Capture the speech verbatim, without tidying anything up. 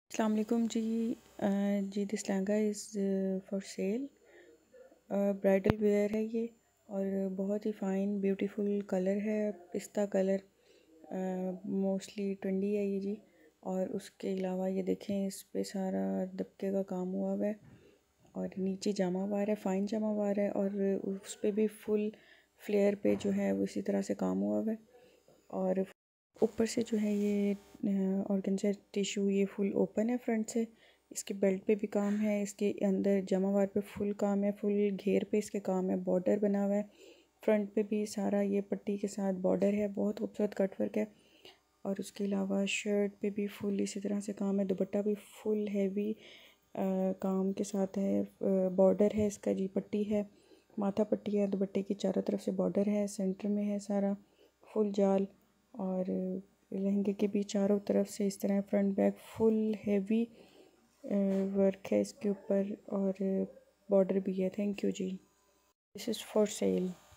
अस्सलाम वालेकुम जी। अ, जी this lehenga is for sale. Bridal wear है ये और बहुत ही फ़ाइन ब्यूटीफुल कलर है, पिस्ता कलर। मोस्टली ट्रेंडी है ये जी। और उसके अलावा ये देखें, इस पे सारा दबके का काम हुआ हुआ है और नीचे जामावार है, फ़ाइन जामावार है और उस पे भी फुल फ्लेयर पे जो है वो इसी तरह से काम हुआ हुआ है। और ऊपर से जो है ये ऑर्गेन्जा टिश्यू ये फुल ओपन है फ्रंट से। इसके बेल्ट पे भी काम है, इसके अंदर जमावार पे फुल काम है, फुल घेर पे इसके काम है, बॉर्डर बना हुआ है। फ्रंट पे भी सारा ये पट्टी के साथ बॉर्डर है, बहुत खूबसूरत कटवर्क है। और उसके अलावा शर्ट पे भी फुल इसी तरह से काम है, दुपट्टा भी फुल हैवी काम के साथ है। बॉर्डर है इसका जी, पट्टी है, माथा पट्टी है, दुपट्टे की चारों तरफ से बॉर्डर है, सेंटर में है सारा फुल जाल। और लहंगे के भी चारों तरफ से इस तरह front back full heavy work है इसके ऊपर और बॉर्डर भी है। थैंक यू जी। This is for cell.